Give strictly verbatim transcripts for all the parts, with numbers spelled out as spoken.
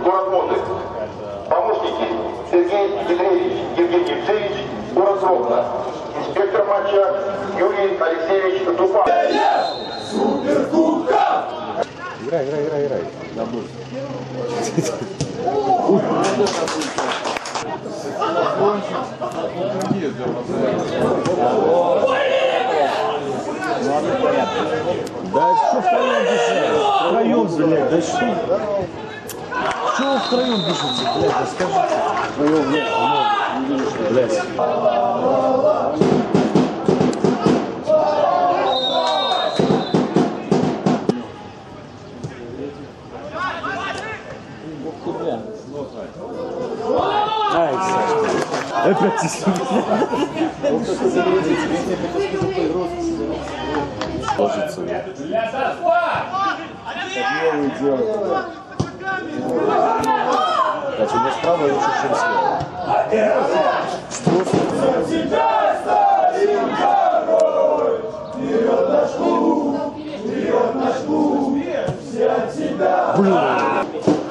город Моды. Помощники Сергей Петрович, Евгений Евсеевич, город Ровно. Инспектор матча Юрий Алексеевич Тупак. Суперкубка! Играй, играй, играй, играй. Забыл. Да что втроем дышите? Втроем, блядь, да что? Что втроем дышите, блядь, да скажите. Втроем, блядь, блядь. Ай, Саша. Опять ложится. Значит, у меня справа лучше, чем слева. Вперед наш клуб, вперед наш клуб, все от тебя. Блин.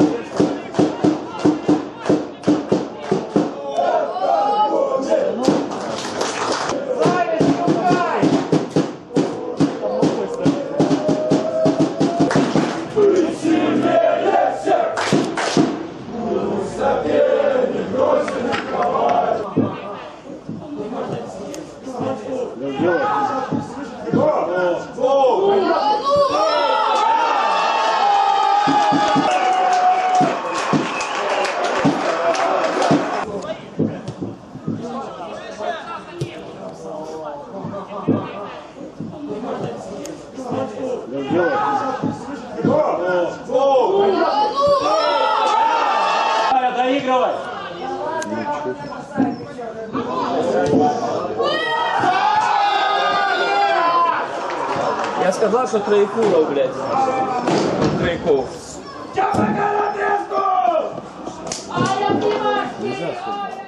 Доигрывай! Я сказал, что Троекулов, блядь. Троекулов. Нельзя сказать.